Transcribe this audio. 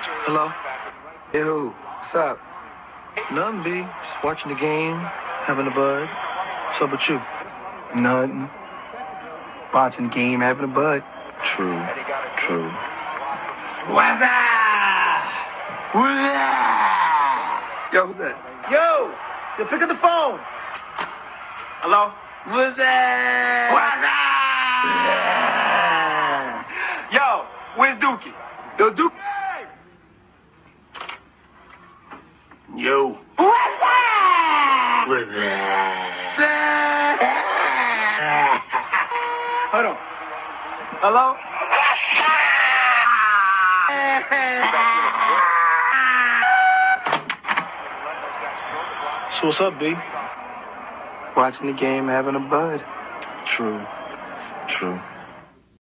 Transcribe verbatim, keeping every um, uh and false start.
Hello? Hey, who? What's up? Nothing, B. Just watching the game, having a bud. What's up with you? Nothing. Watching the game, having a bud. True. True. Wazzup! Yo, who's that? Yo! Yo, pick up the phone! Hello? What's that? Wazzup! Yo, where's Dookie? Yo, Duke. Yo. What's that? What's that? Hold on. Hello? So what's up, B? Watching the game, having a bud. True. True.